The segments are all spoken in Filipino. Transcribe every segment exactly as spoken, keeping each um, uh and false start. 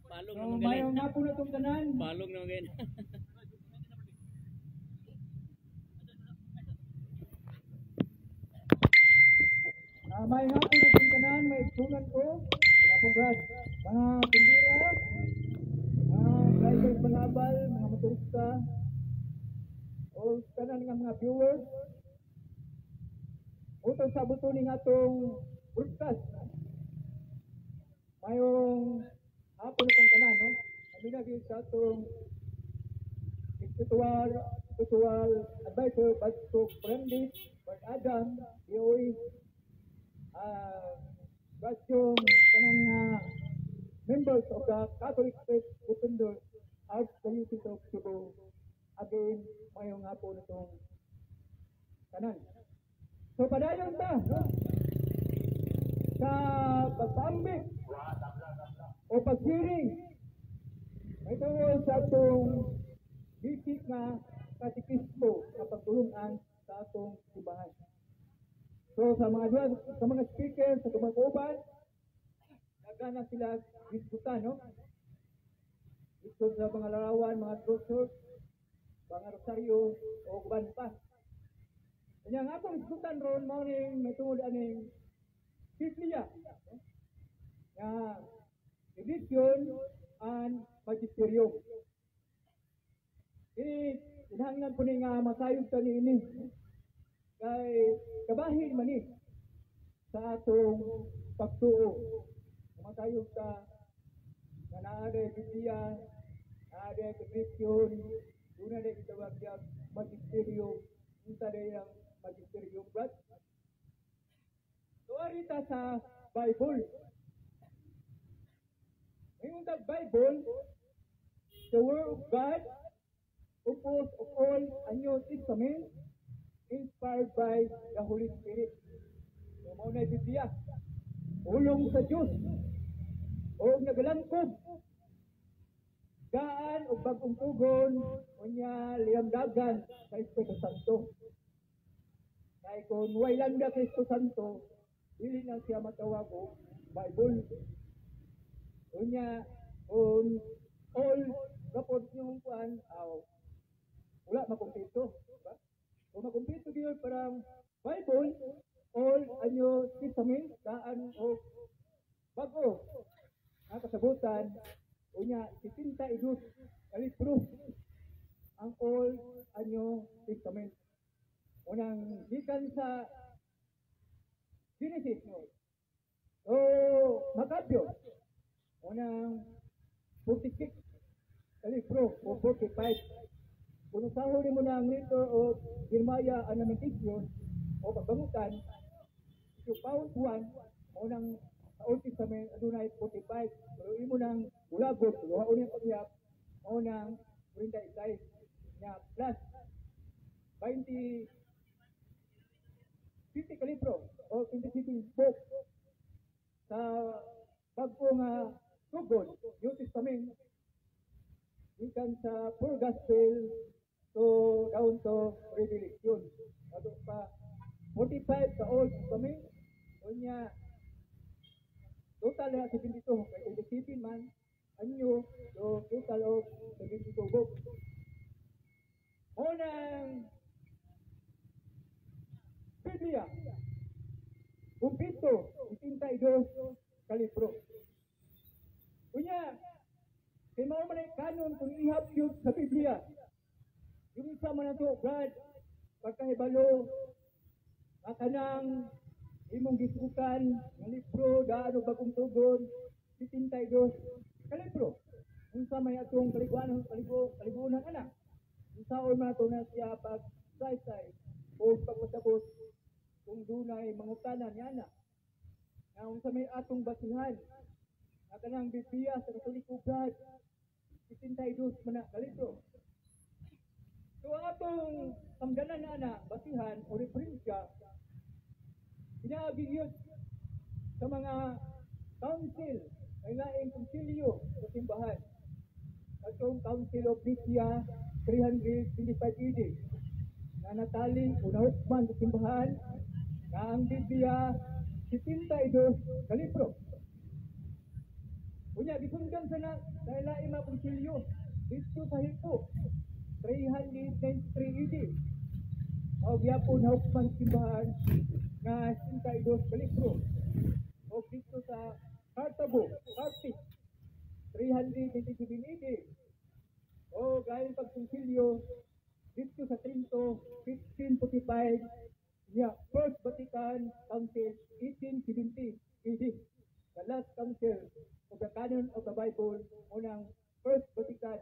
Palong So, naman mayroong galing. nga po na itong tanan. Palong naman galing. Uh, may nga po na itong tanan, may tunan ko. Mga po brad, mga tindira, mga driver panabal, mga motorista, o tanan nga mga viewers. Utang sa buto ni nga itong broadcast. Mayroong hapon na itong tanan, no? Kami lagi sa itong spiritual, spiritual advisor, Pastor Friendly, Brad Adam, Yoy, uh, Brad yung kanang uh, members of the Catholic Faith Defenders Archdiocese of Cebu. Again, mayroong hapon na itong tanan. So, padayon ta, no? Sa pagpambik o pagsiring, ito sa itong basic na katikismo na pagtulungan sa atong simbahan. So, sa mga duwan, sa mga speaker, sa mga kauban, nagana sila diskutan, no? Diskut sa mga larawan, mga trusot, mga rosaryo, o kuban pa. Kanya nga akong diskutan ron, mauning may tungod aning Biblia. Na religion and magisterium. Ini, inahanglan po ni nga masayog ta ni ini. Kay kabahin man ni sa atong pagtuo. Masayog ta na naade Biblia, naade religion, una de itawag yang magisterium, unta de yang magisterium brad. So arita sa Bible. Ngayon sa Bible, the Word of God, composed of all a New Testament, inspired by the Holy Spirit. So, mauna yung Biblia. Ulong sa Diyos. O nagalangkob. Gaan o bagong tugon, o niya liyamdagan sa Espiritu Santo. Kaya kung way landa sa Espiritu Santo, hindi na siya matawag o Bible. O niya, on all report yung kuhan, aw, wala makumpito. Diba? Kung makumpito yun, parang Bible, all anyo Testament, daan o bago. Nakasabutan, o niya, sitinta idus, kalipro, ang all anyo Testament. Unang gikan sa Genesis, no? So, Makabyo, unang forty-six, kalipro, o forty-five. Kung sahuli mo na ang letter o Jeremiah Anamentation o pagbangutan, ito Paul one, unang sa Old Testament, adunay forty-five. Pero imo nang ulagot, luhaon yung pagyak, unang forty-five niya plus twenty fifty kalibro o twenty-fifty book sa bagong uh, tugod, New Testament, ikan sa Pure Gospel to down to Revelation. Ano pa, forty-five sa Old Testament, o niya, total na seventy-two, kaya twenty-seven man, anyo, so total of seventy-two book. Unang Biblia, kumpito, eighty-two kalibro. Kunya, kay mao man ay kanon kung ihap yun sa Biblia. Yung isa man ito, Brad, pagkahibalo, makanang imong gisukan, ng libro, daan o bagong tugon, eighty-two kalibro. Yung sa may atong kaliguan, kaligo, kaliguan anak. Yung saon man ito na siya pag-say-say o pagpasabot kung dunay mangutanan niya na. Na kung sa may atong basihan, na kanang Biblia sa Katoliko, Brad, eighty-two man na kalibro. So atong pangganan na na, basihan o referensya, pinaagigiyot sa mga council, ay laing konsilyo sa simbahan. Atong Council of Nicaea three twenty-five A D na natali o nahukman sa simbahan na ang Biblia eighty-two kalibro. Unya, gisundan sa na, dahil laing mga konsilyo, dito sa Hipo, three ninety-three A D. O gyapon hawpan simbahan na sixty-two ka libro. O dito sa Cartago, Carthage, three ninety-seven A D. O gayon pagkonsilyo dito sa Trinto, fifteen forty-five, yeah, First Vatican Council, eighteen seventy A D. The last council of the canon of the Bible, unang First Vatican,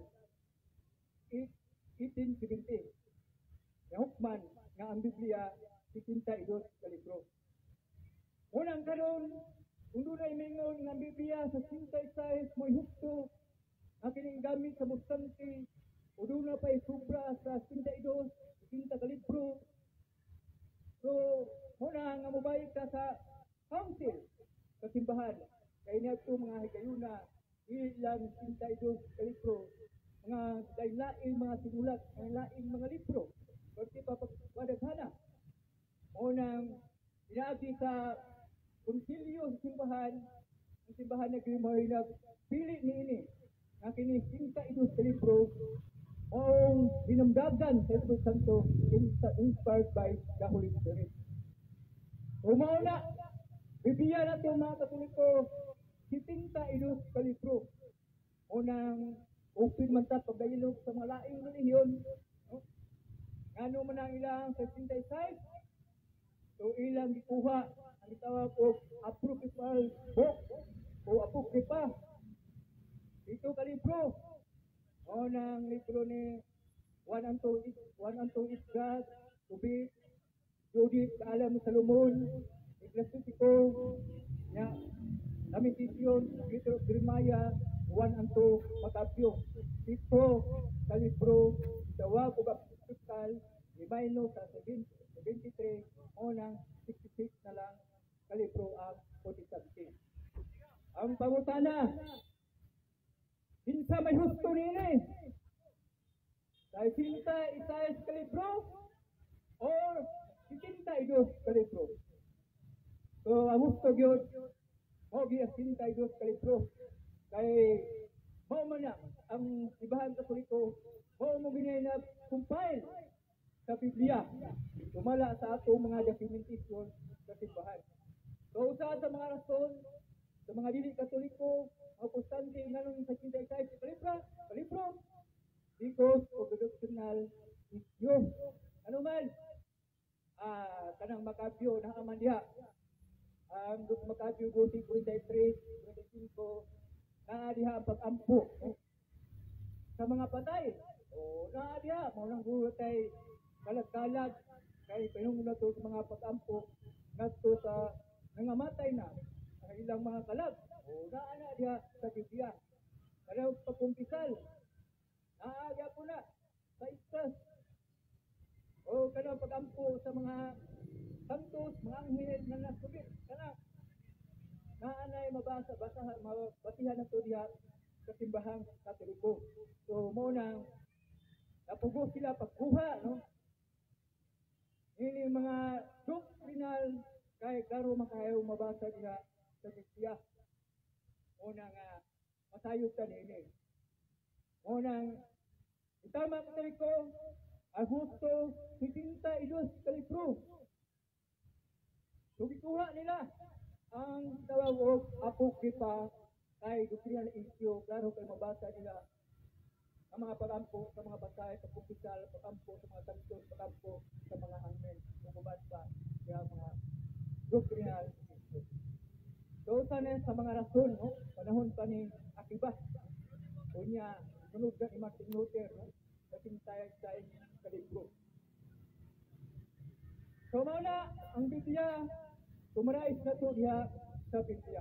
eighteen seventy. Hukman nga ang Biblia, sixty-two ka libro. Unang karon, kung doon ay mingon nga Biblia sa sixty-six mo hukto, ang kining gamit sa bustante, o doon na pa'y sobra sa sixty-two, sixty ka libro. So, muna nga mobile ka sa council, sa simbahan. Kaya niya ito mga higayuna, ilang sixty-two ka libro, mga lain-laing mga sinulat, mga laing mga libro. Kasi papagwadagana. Unang inaagi sa konsilyo sa simbahan, ang simbahan na grimoy na pili ni ini, na kini sixty-two ka libro, o binamdagan sa Espiritu Santo, inspired by the Holy Spirit. Umauna, Biblia natin mga Katoliko, sixty-two ka libro. Unang open man sa pagdayalog sa mga laing relihiyon. No? Ano man ang ilang sa sixty-six, so ilang gikuha ang itawag o apocryphal book o apocrypha. Ito ka libro. O ng libro ni One unto One unto is God, Tubig, Judith, Kaalam ni Salomon, Ecclesiastico, ya, Lamentation, Little of Jeremiah, One unto Macabeo. Ito ka libro, tawag o baptistal, Limayno sa seventy-three, o ng sixty-six na lang ka libro ang Protestante. Ang pangutana, kinsa may husto nini? Dahil sinta isayas ka libro or sixty-two ka libro. So ang husto yun, mogi ang sixty-two ka libro. Kaya mao man na ang Simbahan Katoliko, mao mo ginay na compile sa Biblia. Tumala sa ato mga documentation sa simbahan. So usa sa mga rason sa mga dili Katoliko, ang Protestante nganong sa sixty-six ka libro, ka libro, because of the doctrinal issue. Ano man, ah, kanang Macabeo na aman diha. Ang um, Macabeo twenty-three, twenty-five, na diha ang pag-ampo sa mga patay. O na diha, mo nang guro tay kalag-kalag kay pinungo na to sa mga pag-ampo ngadto sa nangamatay na ang ilang mga kalag. O naa na diha sa Biblia. Kada pagkumpisal, naagya po na sa istas. O kada pag-ampo sa mga santos, mga anghel na nasubit. Kana naanay mabasa, basa, mabatihan na to diha sa Simbahang Katoliko. So mo nang napugos sila pagkuha, no? Ini mga doctrinal kay klaro makayaw mabasa diha sa Biblia. Unang uh, masayog ka nini. Unang itama Katoliko, Agosto sixty-two ka libro. So gikuha nila ang tawag o apokripa kay doctrinal issue, klaro kay mabasa nila ang mga pagampo sa mga batay, sa pagpisal, pagampo sa mga santos, pagampo sa mga anghel, kung pa kaya mga doctrinal issue. So sana sa mga rason, no? Panahon pa ni Akiba, kunya sunod na ni Martin Luther, no? Kasing tayo sa kalibro. So mauna, ang Biblia, tumarais na to diha sa Biblia.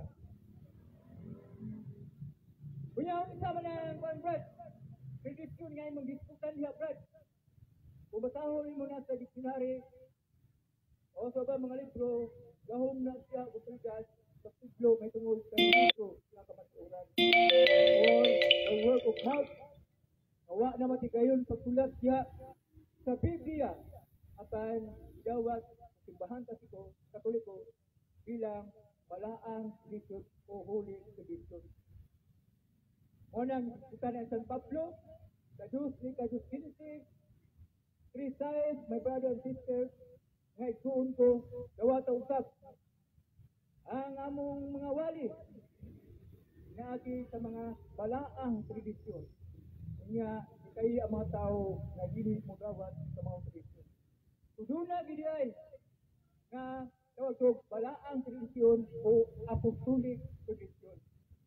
Kunya, ang isa man ang kwan, Brad, predisyon nga yung mag-disputan diha, Brad. Kung basahon mo na sa dictionary, o sa ba mga libro, gahom na siya, utrigas, sa siglo, may tungol sa libro, na kamaturan. Or, the work of mouth, nawa na matigayon pagtulat siya sa Biblia, apan idawat Simbahan Katoliko bilang malaang lisod o holy tradition. Unang kita na San Pablo, kadus ni kadus kinsi, three sides, my brother and sister, nga ikuon ko, dawa ta usap. Ang among mga wali, naagi sa mga balaang tradisyon. Kanya, kay ang mga tao na dili mo gawat sa mga tradisyon. Tuduna gidi ay nga tawag to balaang tradisyon o apostolic tradisyon.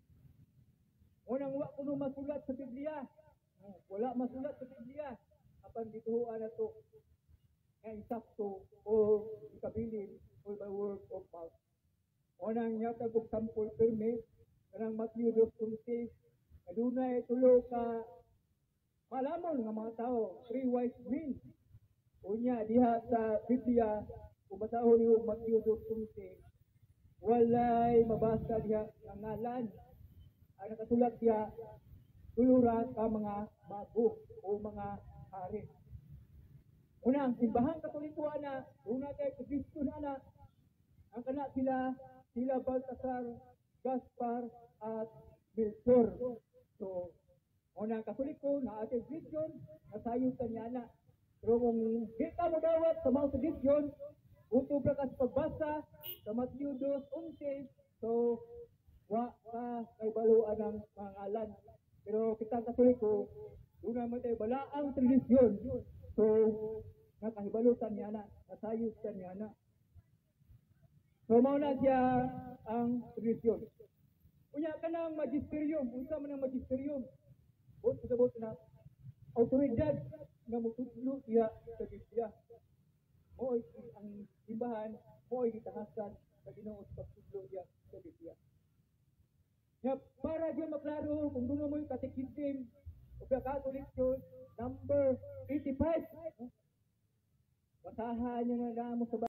Unang wa kuno masulat sa Biblia. Wala masulat sa Biblia. Apan gituhuan na to nga insakto o ikabilin o by word of mouth. Unang nyatag og sample perme kanang Matthew two twenty, adunay tulo ka malamon nga mga tao, three wise men. Unya diha sa Biblia, kung basahon niyo Matthew two twenty, walay mabasa diha ang ngalan. Ang nakasulat diha, tulura ka mga mago o mga hari. Una, ang simbahang katolikuan na, una kay Kristo na na, ang kana sila, sila Baltasar, Gaspar, at Melchor. So, una ang katoliko na ating Christian, nasayod ka niya na. Pero kung di ka madawat sa mga tradisyon, utog ka sa pagbasa sa Matthew two twenty, so, wa ka kay baluan ng mga ngalan. Pero kita katoliko, doon naman tayo balaang tradisyon. So, nakahibalutan niya na, nasayos ka niya na. So, mauna siya ang tradisyon. Unya ka ng magisterium, unsa man ang magisterium. O, sabot na, autoridad na mutudlo siya sa Biblia. O, ang simbahan, o, itahasan sa Ginoo sa pagtudlo siya sa Biblia. Ya, para diyo maklaro, kung doon mo yung katekism, o Catholic Church, number eighty-five. Basahan niyo na mo sa